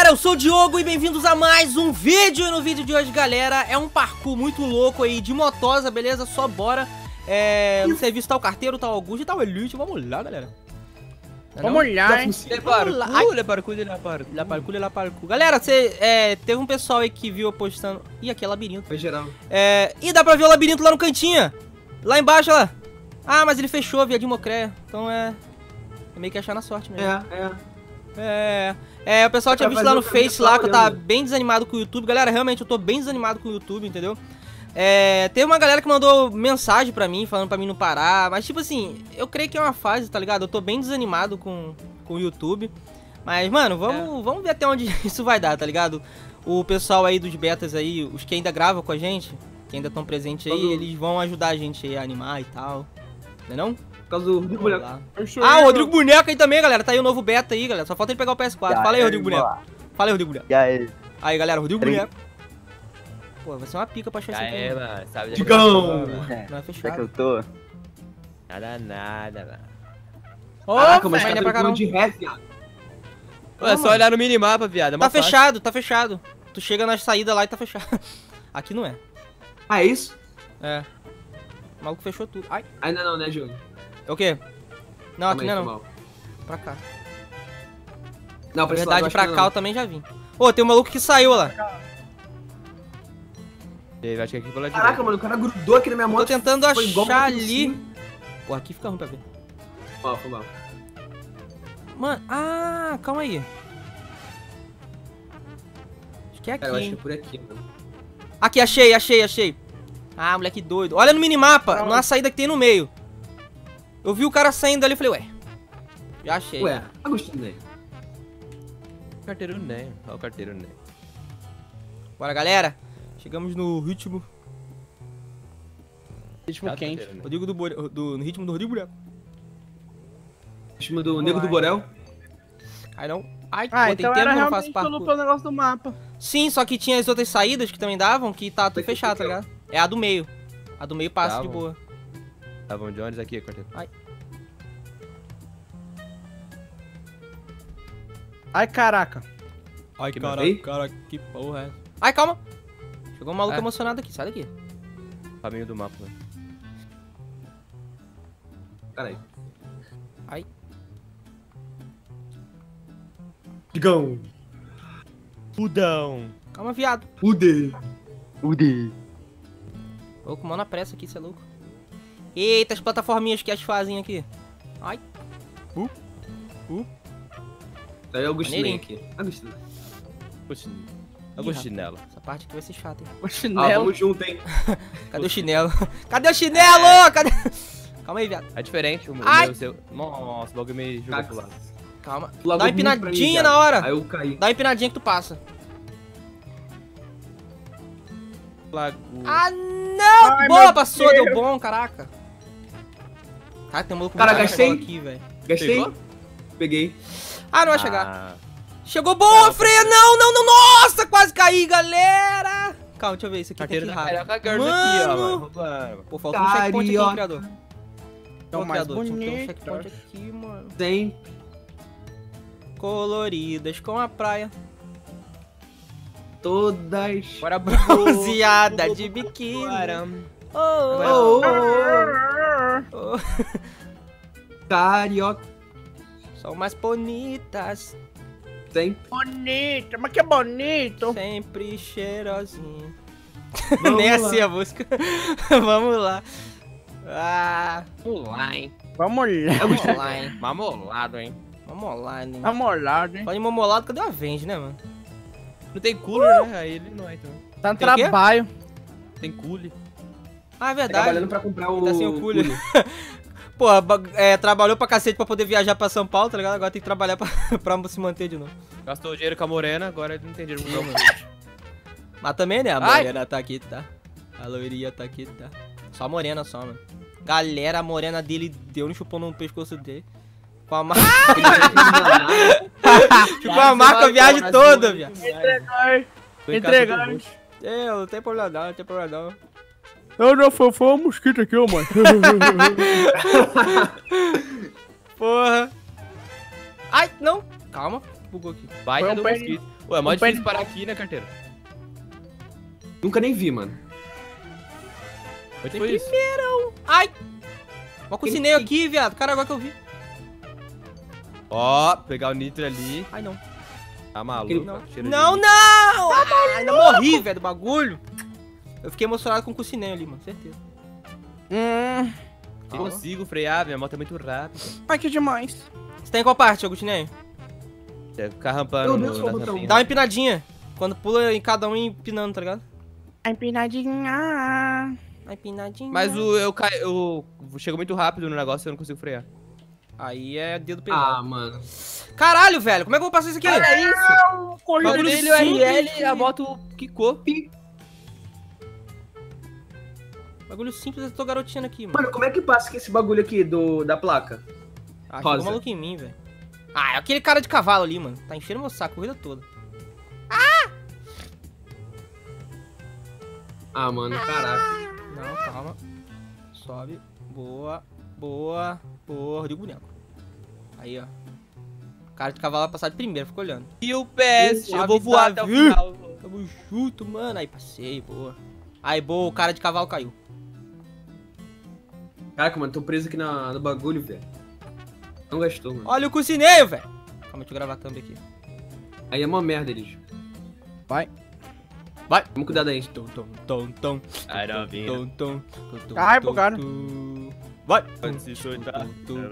eu sou o Diogo e bem-vindos a mais um vídeo. E no vídeo de hoje, galera, é um parkour muito louco aí de motosa, beleza? Só bora. No serviço tá o carteiro, tá o Augusto e tá o Elite. Vamos lá, galera. Vamos lá, hein? Parkour. Galera, teve um pessoal aí que viu eu postando. Ih, aqui é labirinto. Foi geral. Ih, dá pra ver o labirinto lá no cantinho. Lá embaixo, lá. Ah, mas ele fechou, viadinho mocré. Então é meio que achar na sorte mesmo. O pessoal tinha visto lá no Face lá que eu tava bem desanimado com o YouTube. Galera, realmente eu tô bem desanimado com o YouTube, entendeu? Teve uma galera que mandou mensagem pra mim, falando pra mim não parar. Mas tipo assim, eu creio que é uma fase, tá ligado? Eu tô bem desanimado com o YouTube. Mas, mano, vamos ver até onde isso vai dar, tá ligado? O pessoal aí dos betas aí, os que ainda gravam com a gente, que ainda estão presentes aí, eles vão ajudar a gente aí a animar e tal. Não é não? Por causa do Rodrigo Boneco. Ah, o Rodrigo Boneco aí também, galera. Tá aí o novo beta aí, galera. Só falta ele pegar o PS4. Fala aí, Rodrigo Boneco. Fala aí, Rodrigo Boneco. Aí, galera, Rodrigo Boneco. Pô, vai ser uma pica pra achar isso aqui. Mano, sabe? Digão! Não é fechado. que eu tô? Nada, mano. Caraca, mas vai tá pra caramba. de ré, viado. Pô, é só olhar no minimapa, viado. Tá fechado, tá fechado. Tu chega na saída lá e tá fechado. Aqui não é. Ah, é isso? É. O maluco fechou tudo. Ai. Ainda não, né, Diogo? É o quê? Não, aqui não é não. Mal. Pra cá. Não, Na verdade, pra cá eu também já vim. Ô, tem um maluco que saiu lá. Acho que aqui pela Caraca, direita. mano, o cara grudou aqui na minha moto. Tô tentando Foi igual achar pra ali. cima. Pô, aqui fica ruim pra ver. Ó, foi mal. Mano, calma aí. Acho que é aqui, Cara, eu acho que hein? é por aqui, mano. Aqui, achei. Ah, moleque doido. Olha no minimapa, na saída que tem no meio. Eu vi o cara saindo ali e falei, ué. Já achei. Ué, Agostinho, né? Carteiro né? Olha o carteiro né? Bora, galera. Chegamos no ritmo. Ritmo quente. Rodrigo no ritmo do Rodrigo Boneco. Ritmo do Nego do Borel. Ai, não. Ai, Ah, pô, então tem era tempo que eu não realmente faço parkour. pelo negócio do mapa. Sim, só que tinha as outras saídas que também davam, que tá tudo fechado, tá ligado? É a do meio. A do meio passa de boa. Tá bom, de onde aqui, carteiro? Ai, caraca. Ai, Que mandei? cara, que porra é essa? Ai, calma. Chegou um maluco emocionado aqui, sai daqui. Caminho do mapa, né? Caralho. Ai. Digão. Fudão. Calma, viado. Ude. Tô com mão na pressa aqui, cê é louco. Eita, as plataforminhas que as fazem aqui. Ai. Aí é o Agostinho Maneirinho. aqui. Agostinho. Agostinelo. Essa parte aqui vai ser chata, hein? Ah, vamos junto, hein? Cadê o chinelo? Cadê o chinelo? Cadê? Calma aí, viado. É diferente o Ai. meu, seu... Nossa, o bagulho me jogou Caraca. pro lado. Calma. Largou Dá uma muito pra mim, empinadinha viado. na hora. Aí eu caí. Dá uma empinadinha que tu passa. Lago. Ah, não! Ai, Boa, meu passou, Deus. deu bom, caraca. Cara, tem um maluco Cara, muito gastei. bola aqui, velho. Gastei? Pegou? Peguei. Ah, não vai chegar. Chegou boa, freia! Não! Nossa, quase caí, galera! Calma, deixa eu ver isso aqui. Carteiro Tem da aqui rápido. Carioca Girls aqui, ó, Mano. mano. Roubando. Pô, faltou um checkpoint aqui, Carioca. criador. Tão Ô, mais criador, tinha que ter um bonitas. checkpoint aqui, mano. Tem. Coloridas com a praia. Todas. Bora, Bronzeada de biquíni. Oh, oh, Carioca. São mais bonitas. Tem. Bonito, mas que bonito. Sempre cheirosinho. Vamos Nem lá. assim a música. Vamos lá. Vamos lá, hein. Vamos Vamos lá, hein. Mamolado, hein. Vamos lá, né? Mamolado, hein. Falando em momolado, cadê o Avenge, né, mano? Não tem cooler, né? Aí ele não é, então. Tá no Tem o quê? trabalho. Tem cooler. Ah, é Tá verdade. trabalhando pra comprar o... Tá sem o cooler. Pô, trabalhou pra cacete pra poder viajar pra São Paulo, tá ligado? Agora tem que trabalhar pra se manter de novo. Gastou dinheiro com a morena, agora ele não tem dinheiro pra comprar um cooler. Mas também, né? A Ai. morena tá aqui, tá? A loirinha tá aqui, tá? Só a morena, só, mano. Galera, a morena dele deu um chupão no pescoço dele. Com a marca. Chupou a marca a viagem toda, viado. Entregar. Não tem problema não, tem problema não. Não, foi um mosquito aqui, ô, mano. Porra. Ai, não. Calma. bugou aqui. Vai, Foi cadê um o pé- mosquito? Ué, é mó um pé- difícil parar aqui, né, carteiro? Nunca nem vi, mano. Onde foi isso? Ai! Ó, cocinei aqui, viado. Cara, agora que eu vi. Ó, pegar o nitro ali. Ai, não. Tá maluco? Não, Cheiro de não! nitro. Não! Ai, não morri, velho, do bagulho. Eu fiquei emocionado com o cocinei ali, mano. Certeza. Não consigo frear, minha moto é muito rápida. Ai, que demais. Você tá em qual parte, Agostinei? Deve ficar rampando Meu Deus, na o botão. rampinha. Dá uma empinadinha. Quando pula em cada um empinando, tá ligado? A empinadinha. A empinadinha. Mas eu chego muito rápido no negócio e eu não consigo frear. Aí é dedo Ah, pesado. mano. Caralho, velho. Como é que eu vou passar isso aqui? É isso! O Corrida Bagulho dele, simples, o RL, a moto quicou. Bagulho simples, eu tô garotinho aqui, mano. Mano, como é que passa esse bagulho aqui da placa? Ah, ficou rosa. maluco em mim, velho. Ah, é aquele cara de cavalo ali, mano. Tá enchendo meu saco a corrida toda. Ah, mano, caraca. Não, calma. Sobe. Boa. Boa. Boa. Rodrigo Boneco. Aí, ó. Cara de cavalo vai passar de primeiro, fica olhando. E o PS, eu vou Suave, voar até o Davi. final. Tamo junto, mano. Aí, passei, boa. Aí, boa. O cara de cavalo caiu. Caraca, mano, tô preso aqui no bagulho, velho. Não gastou, mano. Olha o cocinheiro, velho. Calma, deixa eu gravar a thumb aqui. Aí é uma merda, eles. Vai. Vai. Toma cuidado aí. Tom, tom, tom, tom. Ai, não, vinha. Tom, tom, tom, Ai, tom, bugaram. tom. Vai. Pode se soltar.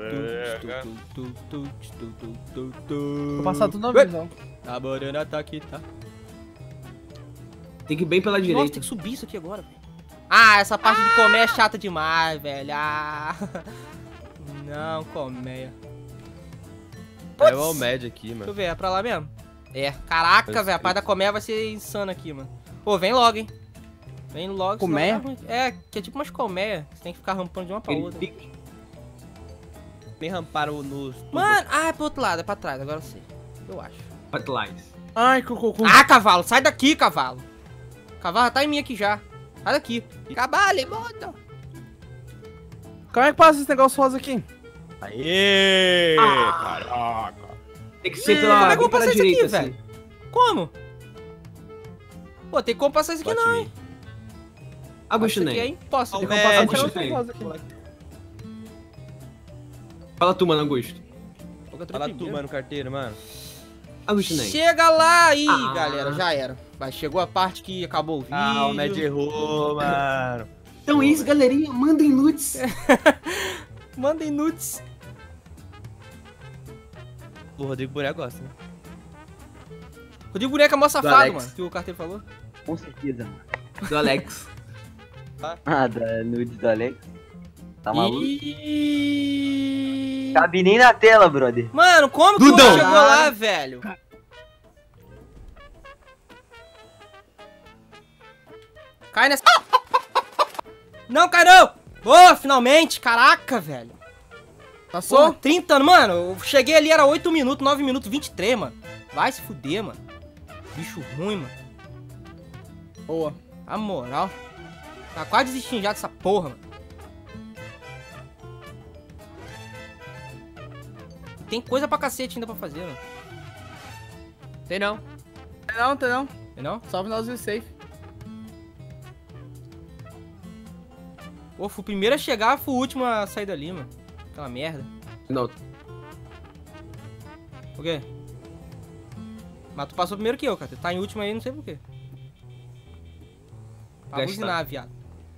Vou passar tudo na Vai. visão. A morena tá aqui, tá? Tem que ir bem pela Nossa, direita. tem que subir isso aqui agora, velho. Ah, essa parte de comer é chata demais, velho. Ah. Não, colmeia. É o Almed aqui, Deixa eu mano. ver, é pra lá mesmo? É. Caraca, velho, a parte da colmeia vai ser insana aqui, mano. Pô, vem logo, hein. Vem logo. senão Colmeia? dá ruim. É, que é tipo umas colmeias. Você tem que ficar rampando de uma pra Ele outra. pique. Me ramparam nos... Mano, ah, é pro outro lado, é pra trás, agora eu sei. Eu acho. Pra trás. Ai, cocô. Ah, cavalo, sai daqui, cavalo. Cavalo tá em mim aqui já. Sai daqui. Cavalo, moto! Como é que passa esse negócio rosa aqui? Aê! Caraca. Tem que ser Como é pela, que eu vou bem pela passar isso direita, aqui, assim. velho? Como? Pô, tem como passar isso aqui Bate não, em hein? mim. Augusto Isso aqui é nem. impossível. Tem como passar Almed. Augusto nem. rosa aqui. Fala tu, mano, Augusto. Fala tu, mano, carteiro, mano. Augusto nem. Chega lá aí, Ah. galera, já era. Mas chegou a parte que acabou o vídeo. Ah, o Almed errou, mano. Então é isso, galerinha. Mandem nudes. Mandem nudes. O Rodrigo Boné gosta, né? Rodrigo Boneca é mó safado, Alex. mano, que o carteiro falou. Com certeza, mano. Do Alex. Ah, da nude do Alex. Tá maluco? Ih. Cabe nem na tela, brother. Mano, como que Dudão. o chegou lá, velho? Cai nessa... Não, cai não! Boa, finalmente! Caraca, velho! Passou? Porra, 30 anos, mano, eu cheguei ali, era 8 minutos, 9 minutos, 23, mano. Vai se fuder, mano. Bicho ruim, mano. Boa. A moral. Tá quase desistindo já dessa porra, mano. Tem coisa pra cacete ainda pra fazer, mano. Tem não. Tem não. Tem não? Só finalzinho safe. Pô, fui o primeiro a chegar, fui o último a sair dali, mano. Aquela merda. Não. Por quê? Mas tu passou primeiro que eu, cara. Tu tá em último aí, não sei por quê. Pra Gastar. buzinar, viado.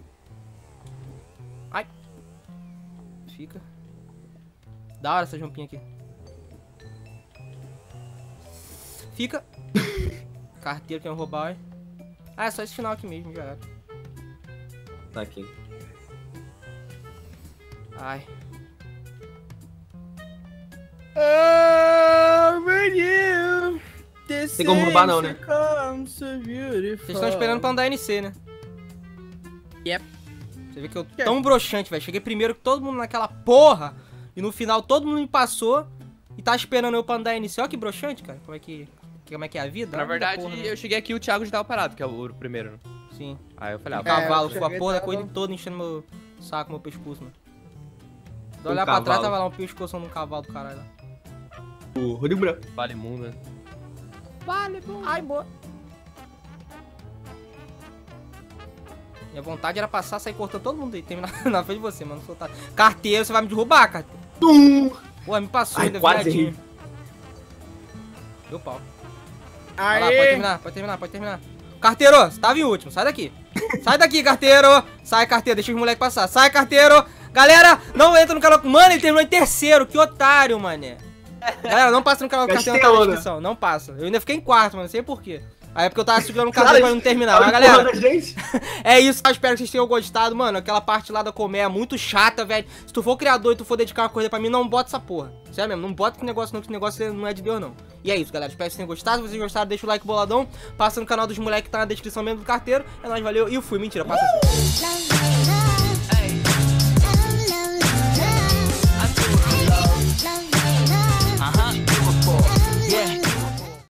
Ai. Fica. Da hora essa jumpinha aqui. Fica. Carteiro que é um roubar, hein? Ah, é só esse final aqui mesmo, já era. Tá aqui. Ai. Tem como roubar não, né? Vocês estão esperando pra andar NC, né? Yep. Você vê que eu tão broxante, velho. Cheguei primeiro que todo mundo naquela porra. E no final todo mundo me passou. E tá esperando eu pra andar NC. Olha que broxante, cara. Como é que é a vida? Na A vida, verdade, porra, né? eu cheguei aqui e o Thiago já tava parado, que é o primeiro, né? Sim. Aí eu falei, O ah, cavalo, eu ficou a cheguei, porra da tava- coisa toda enchendo meu saco, meu pescoço, mano. Se eu Um olhar pra trás, cavalo. tava lá um pescoção de um cavalo do caralho lá. O Rodrigo Branco. Vale mundo, né? Ai, boa. Minha vontade era passar, sair cortando todo mundo aí, terminar na frente de você, mano. Soltar. Carteiro, você vai me derrubar, carteiro. Pô, me passou Ai, ainda, quase viadinho. errei. Deu pau. Vai lá, Aê! pode terminar. Carteiro, você tava em último, sai daqui. Sai daqui, carteiro. Sai, carteiro, deixa os moleques passar. Sai, carteiro. Galera, não entra no canal. Mano, ele terminou em terceiro, que otário, mané. Galera, não passa no canal do carteiro, não tá na descrição. Não passa. Eu ainda fiquei em quarto, mano, não sei porquê. Aí é porque eu tava segurando o carteiro pra não terminar. Mas, galera, gente. é isso. Eu espero que vocês tenham gostado, mano. Aquela parte lá da colmeia é muito chata, velho. Se tu for criador e tu for dedicar uma coisa pra mim, não bota essa porra. Sério mesmo, não bota que negócio não, que negócio não é de Deus, não. E é isso, galera. Espero que vocês tenham gostado. Se vocês gostaram, deixa o like boladão. Passa no canal dos moleques que tá na descrição mesmo do carteiro. É nóis, valeu. E eu fui. Mentira, passa assim.